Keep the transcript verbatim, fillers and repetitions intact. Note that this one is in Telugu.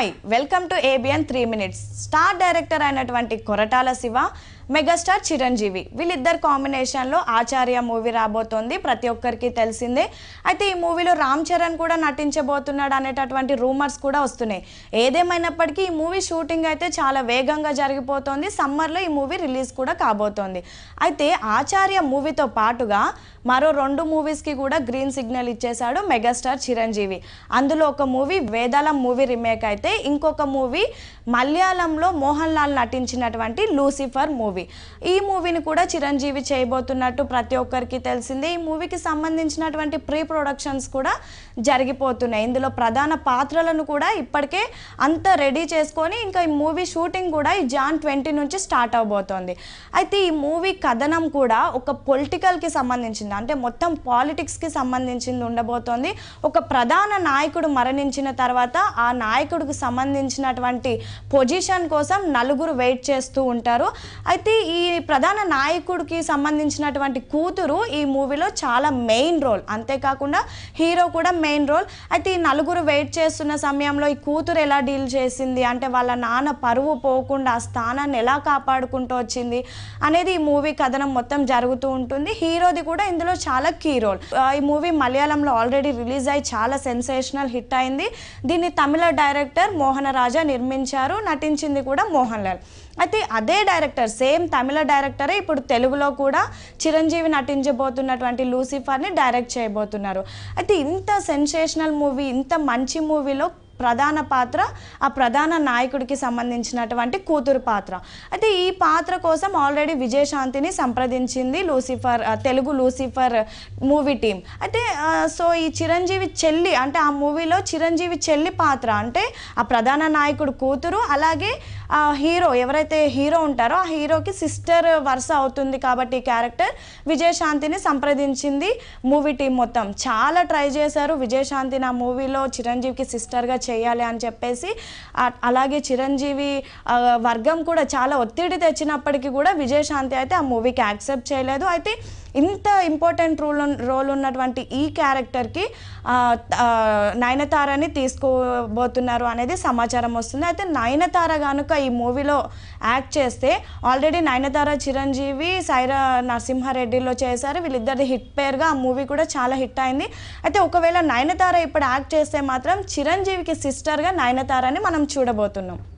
Hi welcome to A B N three minutes. Star director అయినటువంటి కొరటాల శివ, మెగాస్టార్ చిరంజీవి వీళ్ళిద్దరు కాంబినేషన్లో ఆచార్య మూవీ రాబోతోంది. ప్రతి ఒక్కరికి తెలిసిందే. అయితే ఈ మూవీలో రామ్ చరణ్ కూడా నటించబోతున్నాడు అనేటటువంటి రూమర్స్ కూడా వస్తున్నాయి. ఏదేమైనప్పటికీ ఈ మూవీ షూటింగ్ అయితే చాలా వేగంగా జరిగిపోతుంది. సమ్మర్లో ఈ మూవీ రిలీజ్ కూడా కాబోతోంది. అయితే ఆచార్య మూవీతో పాటుగా మరో రెండు మూవీస్కి కూడా గ్రీన్ సిగ్నల్ ఇచ్చేశాడు మెగాస్టార్ చిరంజీవి. అందులో ఒక మూవీ వేదాలం మూవీ రీమేక్ అయితే, ఇంకొక మూవీ మలయాళంలో మోహన్ లాల్ నటించినటువంటి లూసిఫర్ మూవీ. ఈ మూవీని కూడా చిరంజీవి చేయబోతున్నట్టు ప్రతి ఒక్కరికి తెలిసిందే. ఈ మూవీకి సంబంధించినటువంటి ప్రీ ప్రొడక్షన్స్ కూడా జరిగిపోతున్నాయి. ఇందులో ప్రధాన పాత్రలను కూడా ఇప్పటికే అంతా రెడీ చేసుకొని ఇంకా ఈ మూవీ షూటింగ్ కూడా ఈ జాన్ ట్వంటీ నుంచి స్టార్ట్ అవబోతోంది. అయితే ఈ మూవీ కథనం కూడా ఒక పొలిటికల్కి సంబంధించింది, అంటే మొత్తం పాలిటిక్స్కి సంబంధించింది ఉండబోతోంది. ఒక ప్రధాన నాయకుడు మరణించిన తర్వాత ఆ నాయకుడికి సంబంధించినటువంటి పొజిషన్ కోసం నలుగురు వెయిట్ చేస్తూ ఉంటారు. అయితే ఈ ప్రధాన నాయకుడికి సంబంధించినటువంటి కూతురు ఈ మూవీలో చాలా మెయిన్ రోల్, అంతేకాకుండా హీరో కూడా మెయిన్ రోల్. అయితే ఈ నలుగురు వెయిట్ చేస్తున్న సమయంలో ఈ కూతురు ఎలా డీల్ చేసింది, అంటే వాళ్ళ నాన్న పరువు పోకుండా ఆ స్థానాన్ని ఎలా కాపాడుకుంటూ వచ్చింది అనేది ఈ మూవీ కథనం మొత్తం జరుగుతూ ఉంటుంది. హీరోది కూడా ఇందులో చాలా కీ రోల్. ఈ మూవీ మలయాళంలో ఆల్రెడీ రిలీజ్ అయ్యి చాలా సెన్సేషనల్ హిట్ అయింది. దీన్ని తమిళ డైరెక్టర్ మోహన రాజా నిర్మించారు, నటించింది కూడా మోహన్ లాల్. అయితే అదే డైరెక్టర్, సేమ్ తమిళ డైరెక్టరే ఇప్పుడు తెలుగులో కూడా చిరంజీవి నటించబోతున్నటువంటి లూసిఫర్ని డైరెక్ట్ చేయబోతున్నారు. అయితే ఇంత సెన్సేషనల్ మూవీ, ఇంత మంచి మూవీలో ప్రధాన పాత్ర ఆ ప్రధాన నాయకుడికి సంబంధించినటువంటి కూతురు పాత్ర. అయితే ఈ పాత్ర కోసం ఆల్రెడీ విజయశాంతిని సంప్రదించింది Lucifer Telugu Lucifer movie team. అయితే సో ఈ చిరంజీవి చెల్లి, అంటే ఆ మూవీలో చిరంజీవి చెల్లి పాత్ర, అంటే ఆ ప్రధాన నాయకుడు కూతురు, అలాగే ఆ హీరో ఎవరైతే హీరో ఉంటారో ఆ హీరోకి సిస్టర్ వరుస అవుతుంది. కాబట్టి ఈ క్యారెక్టర్ విజయశాంతిని సంప్రదించింది మూవీ టీం మొత్తం. చాలా ట్రై చేశారు విజయశాంతిని ఆ మూవీలో చిరంజీవికి సిస్టర్గా చేయాలి అని చెప్పేసి. అలాగే చిరంజీవి వర్గం కూడా చాలా ఒత్తిడి తెచ్చినప్పటికీ కూడా విజయశాంతి అయితే ఆ మూవీకి యాక్సెప్ట్ చేయలేదు. అయితే ఇంత ఇంపార్టెంట్ రోల్ రోల్ ఉన్నటువంటి ఈ క్యారెక్టర్కి నయనతారని తీసుకోబోతున్నారు అనేది సమాచారం వస్తుంది. అయితే నయనతార కనుక ఈ మూవీలో యాక్ట్ చేస్తే, ఆల్రెడీ నయనతార చిరంజీవి సైరా నరసింహారెడ్డిలో చేశారు. వీళ్ళిద్దరిది హిట్ పేరుగా ఆ మూవీ కూడా చాలా హిట్ అయింది. అయితే ఒకవేళ నయనతార ఇప్పుడు యాక్ట్ చేస్తే మాత్రం చిరంజీవికి సిస్టర్గా నయనతారని మనం చూడబోతున్నాం.